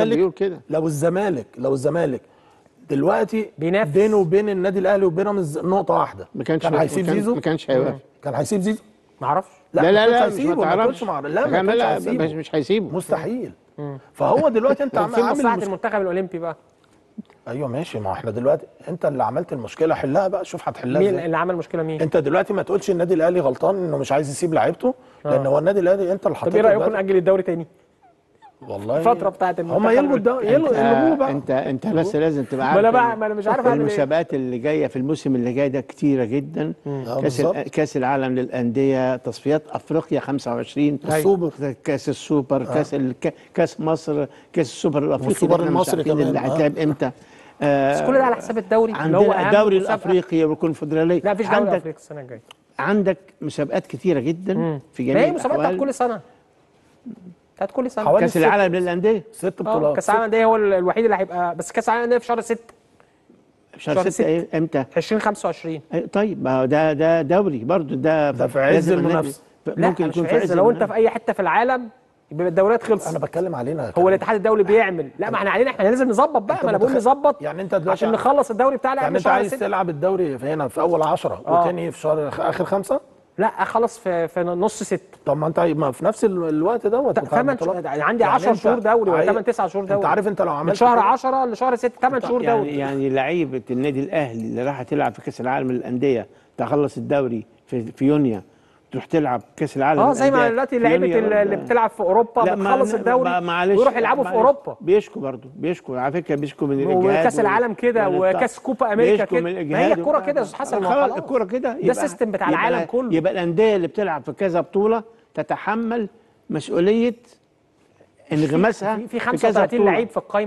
Speaker 3: الزمالك دلوقتي
Speaker 1: بينافس
Speaker 3: بينه وبين النادي الاهلي وبيراميدز نقطه واحده، كان هيسيب زيزو؟
Speaker 2: ما كانش هيوافق.
Speaker 3: كان هيسيب زيزو؟
Speaker 1: ما اعرفش.
Speaker 2: لا مش هيسيبه
Speaker 3: مستحيل. فهو دلوقتي انت
Speaker 1: عامل مصلحه المنتخب الاولمبي بقى.
Speaker 3: ايوه ماشي، ما احنا دلوقتي انت اللي عملت المشكله، حلها بقى، شوف هتحلها
Speaker 1: ازاي. مين اللي عمل المشكله؟ مين؟
Speaker 3: انت دلوقتي ما تقولش النادي الاهلي غلطان انه مش عايز يسيب لعيبته، لان هو النادي الاهلي انت اللي حطيته.
Speaker 1: طب ايه رايكم ناجل الدوري تاني؟
Speaker 3: والله
Speaker 1: الفتره بتاعت
Speaker 3: هم يلغوا بقى.
Speaker 2: انت بس لازم تبقى عارف.
Speaker 1: ما انا مش عارف اعمل ايه.
Speaker 2: المسابقات اللي جايه في الموسم اللي جاي ده كتيره جدا. كاس العالم للانديه، تصفيات افريقيا 25،
Speaker 3: السوبر،
Speaker 2: كاس السوبر، كاس مصر، كاس السوبر الافريقي،
Speaker 3: والسوبر المصري كمان
Speaker 2: اللي هيتلعب امتى.
Speaker 1: بس كل ده على حساب الدوري اللي هو
Speaker 2: الدوري الافريقي والكونفدراليه.
Speaker 1: لا مفيش دوري افريقي السنه الجايه.
Speaker 2: عندك مسابقات كتيره جدا في جميع
Speaker 1: الاحوال. مسابقات بتاعت كل سنه، بتاعت كل سنه.
Speaker 2: كاس العالم للانديه
Speaker 3: 6 بطولات.
Speaker 1: كاس العالم للانديه هو الوحيد اللي هيبقى، بس كاس العالم للانديه في شهر 6.
Speaker 2: شهر 6 امتى؟
Speaker 1: 2025.
Speaker 2: طيب ما هو ده دوري برضه، ده
Speaker 3: في عز المنافسه.
Speaker 2: ممكن يكون في عز
Speaker 1: لو انت في اي حته في العالم يبقى الدوريات خلصت.
Speaker 3: انا بتكلم علينا
Speaker 1: هو الاتحاد الدولي بيعمل. لا ما احنا علينا، احنا لازم نظبط بقى. ما انا بقول نظبط
Speaker 3: يعني انت دلوقتي
Speaker 1: عشان نخلص الدوري بتاعنا.
Speaker 3: يعني انت عايز تلعب الدوري هنا في اول 10 وتاني في شهر اخر 5؟
Speaker 1: لا خلص في نص 6.
Speaker 3: طب ما انت ما في نفس الوقت دوت
Speaker 1: عندي 10 شهور دوري ولا 8 9 شهور دوري.
Speaker 3: انت عارف انت لو عملت
Speaker 1: من شهر 10 لشهر 6 8 شهور دوري.
Speaker 2: يعني لعيبه النادي الاهلي اللي راح تلعب في كاس العالم للانديه تخلص الدوري في يونيو، تروح تلعب كاس العالم
Speaker 1: زي ما دلوقتي اللعيبه اللي بتلعب في اوروبا بتخلص الدوري ويروح يلعبوا في اوروبا.
Speaker 2: بيشكوا على فكره، بيشكوا من الجهاد
Speaker 1: وكاس العالم كده وكاس كوبا امريكا كده. ما هي الكوره كده يا استاذ حسن.
Speaker 2: خلاص الكوره كده،
Speaker 1: ده السيستم بتاع العالم كله.
Speaker 2: يبقى الانديه اللي بتلعب في كذا بطوله تتحمل مسؤوليه انغماسها
Speaker 1: في 35 لعيب في القايمه.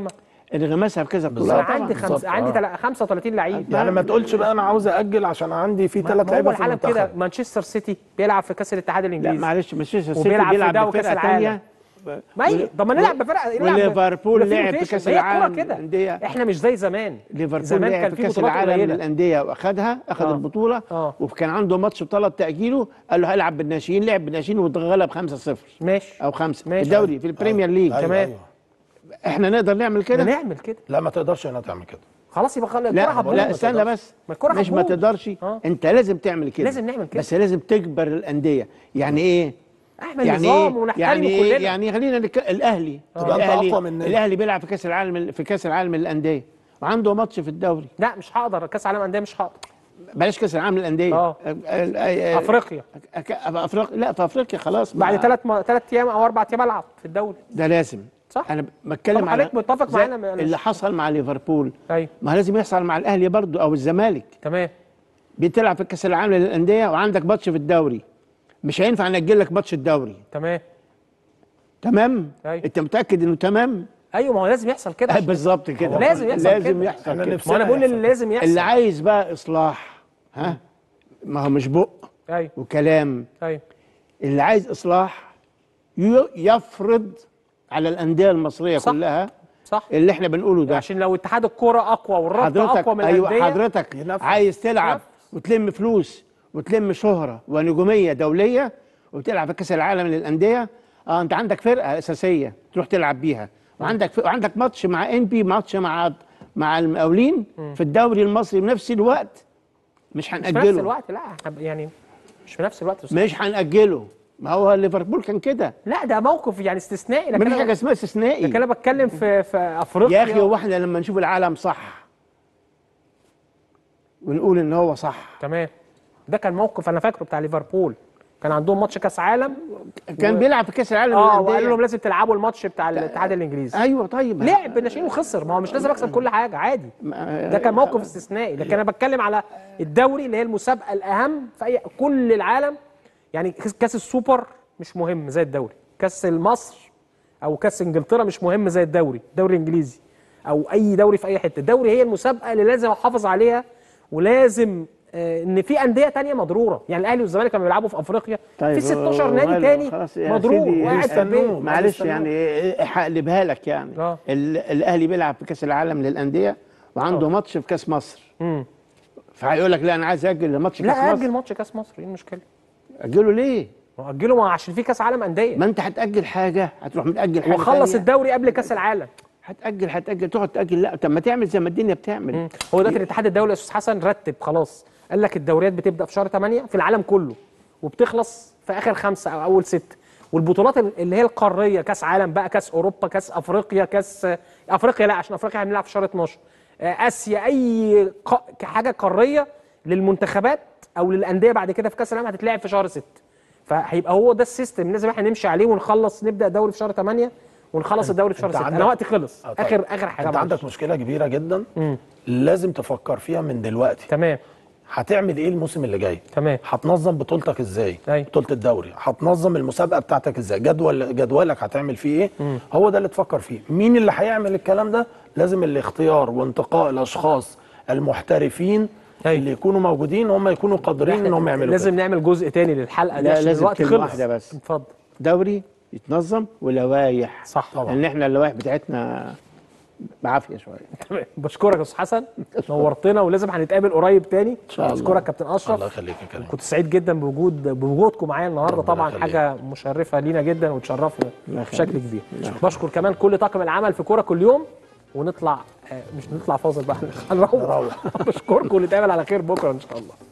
Speaker 2: انغماسها في كذا
Speaker 3: بالظبط.
Speaker 2: بطوله.
Speaker 1: انا عندي
Speaker 3: بالظبط.
Speaker 1: عندي 35 لعيب.
Speaker 3: يعني ما تقولش بقى انا عاوز ااجل عشان عندي في 3
Speaker 1: ما هو
Speaker 3: لعيبه في
Speaker 1: العالم كده.
Speaker 3: المنتخب.
Speaker 1: مانشستر سيتي بيلعب في كاس الاتحاد
Speaker 2: لا
Speaker 1: الانجليزي.
Speaker 2: معلش مانشستر سيتي
Speaker 1: وبيلعب في
Speaker 2: بيلعب
Speaker 1: دوري كأس
Speaker 2: بفرقه
Speaker 1: العالم.
Speaker 2: ثانيه.
Speaker 1: طب ما نلعب بفرقه
Speaker 2: وليفربول لعب في كاس العالم
Speaker 1: كده.
Speaker 2: للانديه.
Speaker 1: احنا مش زي زمان.
Speaker 2: ليفربول
Speaker 1: زمان
Speaker 2: لعب
Speaker 1: كان
Speaker 2: في
Speaker 1: في
Speaker 2: كاس
Speaker 1: بطولات
Speaker 2: العالم
Speaker 1: قليله.
Speaker 2: للانديه واخدها، اخذ
Speaker 1: آه.
Speaker 2: البطوله.
Speaker 1: آه.
Speaker 2: وكان عنده ماتش طلب تاجيله، قال له هلعب بالناشئين، لعب بالناشئين واتغلب 5-0
Speaker 1: ماشي
Speaker 2: او 5
Speaker 1: ماشي.
Speaker 2: الدوري في البريمير ليج.
Speaker 3: أيوة،
Speaker 1: تمام.
Speaker 3: أيوة.
Speaker 2: احنا نقدر نعمل كده؟
Speaker 1: نعمل كده.
Speaker 3: لا ما تقدرش هنا تعمل كده.
Speaker 1: خلاص يبقى الكرة
Speaker 2: لا
Speaker 1: هتبوظ.
Speaker 2: لا استنى بس،
Speaker 1: ما الكرة
Speaker 2: مش ما
Speaker 1: هتبوظ.
Speaker 2: تقدرش.
Speaker 1: آه.
Speaker 2: انت لازم تعمل كده،
Speaker 1: لازم نعمل كده.
Speaker 2: بس لازم تجبر الانديه. يعني ايه؟
Speaker 1: اعمل
Speaker 2: يعني
Speaker 1: نظام
Speaker 2: ايه؟
Speaker 1: ونحترمه
Speaker 2: يعني
Speaker 1: كلنا.
Speaker 2: ايه؟ يعني خلينا الاهلي
Speaker 3: تبقى أنت أقوى مننا.
Speaker 2: الاهلي بيلعب في كاس العالم، في كاس العالم للانديه وعنده ماتش في الدوري.
Speaker 1: لا مش هقدر، كاس عالم انديه مش هقدر.
Speaker 2: بلاش كاس العالم للانديه.
Speaker 1: افريقيا.
Speaker 2: افريقيا لا، في افريقيا خلاص
Speaker 1: بعد 3 ايام او 4 ايام العب في الدوري.
Speaker 2: ده لازم.
Speaker 1: صح.
Speaker 2: انا بتكلم
Speaker 1: طب
Speaker 2: على
Speaker 1: حضرتك متفق
Speaker 2: زي
Speaker 1: معانا؟
Speaker 2: اللي حصل مع ليفربول.
Speaker 1: ايوه
Speaker 2: ما لازم يحصل مع الاهلي برضو او الزمالك.
Speaker 1: تمام.
Speaker 2: بتلعب في كاس العالم للانديه وعندك ماتش في الدوري، مش هينفع نأجل لك ماتش الدوري.
Speaker 1: تمام.
Speaker 2: تمام.
Speaker 1: أيوة.
Speaker 2: انت متأكد انه تمام؟
Speaker 1: ايوه ما هو لازم يحصل كده.
Speaker 2: بالظبط كده.
Speaker 1: لازم يحصل
Speaker 2: لازم
Speaker 1: كده.
Speaker 2: يحصل
Speaker 3: احنا
Speaker 2: كده.
Speaker 3: نفسنا
Speaker 1: ما انا بقول
Speaker 3: يحصل.
Speaker 1: اللي لازم يحصل.
Speaker 2: اللي عايز بقى اصلاح، ها، ما هو مش بق
Speaker 1: ايوه
Speaker 2: وكلام.
Speaker 1: ايوه
Speaker 2: اللي عايز اصلاح يفرض على الانديه المصريه
Speaker 1: صح.
Speaker 2: كلها
Speaker 1: صح.
Speaker 2: اللي احنا بنقوله ده.
Speaker 1: عشان لو اتحاد الكوره اقوى والرابطه
Speaker 2: حضرتك
Speaker 1: اقوى من
Speaker 2: ايوه
Speaker 1: الانديه.
Speaker 2: حضرتك
Speaker 3: ينفذ.
Speaker 2: عايز تلعب
Speaker 1: ينفذ.
Speaker 2: وتلم فلوس وتلم شهره ونجوميه دوليه وتلعب في كاس العالم للانديه. انت عندك فرقه اساسيه تروح تلعب بيها، وعندك ماتش مع انبي، ماتش مع المقاولين في الدوري المصري بنفس الوقت. مش
Speaker 1: مش في نفس
Speaker 2: هنأجله.
Speaker 1: الوقت. لا يعني مش في نفس الوقت.
Speaker 2: مش هنأجله. ما هو ليفربول كان كده.
Speaker 1: لا ده موقف يعني استثنائي.
Speaker 2: ما فيش حاجه اسمها استثنائي.
Speaker 1: لكن انا بتكلم في افريقيا.
Speaker 2: يا اخي هو احنا لما نشوف العالم صح ونقول ان هو صح.
Speaker 1: تمام. ده كان موقف انا فاكره بتاع ليفربول، كان عندهم ماتش كاس عالم
Speaker 2: كان بيلعب في كاس العالم
Speaker 1: وقالوا لهم
Speaker 2: للانديه.
Speaker 1: لازم تلعبوا الماتش بتاع الاتحاد الانجليزي.
Speaker 2: ايوه طيب.
Speaker 1: لعب بالناشئين وخسر. ما هو مش لازم اكسب كل حاجه عادي. ده كان موقف استثنائي. لكن انا بتكلم على الدوري اللي هي المسابقه الاهم في كل العالم. يعني كاس السوبر مش مهم زي الدوري، كاس مصر او كاس انجلترا مش مهم زي الدوري الانجليزي او اي دوري في اي حته. الدوري هي المسابقه اللي لازم احافظ عليها، ولازم ان في انديه تانية مضروره. يعني الاهلي والزمالك كانوا بيلعبوا في افريقيا
Speaker 2: طيب
Speaker 1: في 16 نادي تاني مضرور وقاعد في البيت.
Speaker 2: معلش يعني هقلبها لك يعني. الاهلي بيلعب في كاس العالم للانديه وعنده ماتش في كاس مصر. فهيقول لك لا انا عايز اجل ماتش كاس مصر.
Speaker 1: لا اجل ماتش كاس مصر، ايه المشكله؟
Speaker 2: اجله ليه؟
Speaker 1: اجله ما عشان في كاس عالم انديه.
Speaker 2: ما انت هتاجل حاجه هتروح متاجل حاجه
Speaker 1: وخلص
Speaker 2: تانية.
Speaker 1: الدوري قبل كاس العالم.
Speaker 2: هتاجل تقعد تاجل. لا طب ما تعمل زي ما الدنيا بتعمل.
Speaker 1: هو دلوقتي الاتحاد الدولي يا استاذ حسن رتب خلاص، قال لك الدوريات بتبدا في شهر 8 في العالم كله وبتخلص في اخر 5 او اول 6. والبطولات اللي هي القاريه، كاس عالم بقى، كاس اوروبا، كاس افريقيا، كاس افريقيا لا عشان افريقيا هنلعب في شهر 12. اسيا، اي حاجه قاريه للمنتخبات او للانديه بعد كده في كاس العالم هتتلعب في شهر 6. فهيبقى هو ده السيستم لازم احنا نمشي عليه ونخلص، نبدا دوري في شهر 8 ونخلص الدوري في شهر 6. انا وقتي خلص.
Speaker 3: طيب.
Speaker 1: اخر حاجه
Speaker 3: انت عندك مشكله كبيره جدا لازم تفكر فيها من دلوقتي.
Speaker 1: تمام.
Speaker 3: هتعمل ايه الموسم اللي جاي؟
Speaker 1: تمام.
Speaker 3: هتنظم بطولتك ازاي؟
Speaker 1: أيوة.
Speaker 3: بطوله الدوري هتنظم المسابقه بتاعتك ازاي؟ جدولك هتعمل فيه ايه؟ هو ده اللي تفكر فيه. مين اللي هيعمل الكلام ده؟ لازم الاختيار وانتقاء الاشخاص المحترفين اللي يكونوا موجودين هم يكونوا قادرين ان هم يعملوا
Speaker 1: لازم
Speaker 3: كده.
Speaker 1: نعمل جزء تاني للحلقه دي
Speaker 2: لا
Speaker 1: عشان
Speaker 2: لازم
Speaker 1: الوقت
Speaker 2: كلمة
Speaker 1: خلص.
Speaker 2: واحدة بس.
Speaker 1: اتفضل.
Speaker 2: دوري يتنظم ولوائح.
Speaker 1: صح طبعا.
Speaker 2: لان احنا اللوائح بتاعتنا بعافيه شويه.
Speaker 1: بشكرك يا استاذ حسن، نورتنا ولازم هنتقابل قريب تاني.
Speaker 2: شاء الله.
Speaker 1: بشكرك كابتن اشرف.
Speaker 3: الله يخليك يا كريم.
Speaker 1: كنت سعيد جدا بوجودكم معايا النهارده.
Speaker 3: ربنا
Speaker 1: طبعا
Speaker 3: يخليك.
Speaker 1: حاجه مشرفه لينا جدا وتشرفنا
Speaker 2: يخليك.
Speaker 1: بشكل كبير. بشكر كمان كل طاقم العمل في كوره كل يوم. ونطلع مش نطلع فاصل بقى، هنروح. بشكركم ونتقابل على خير بكره ان شاء الله.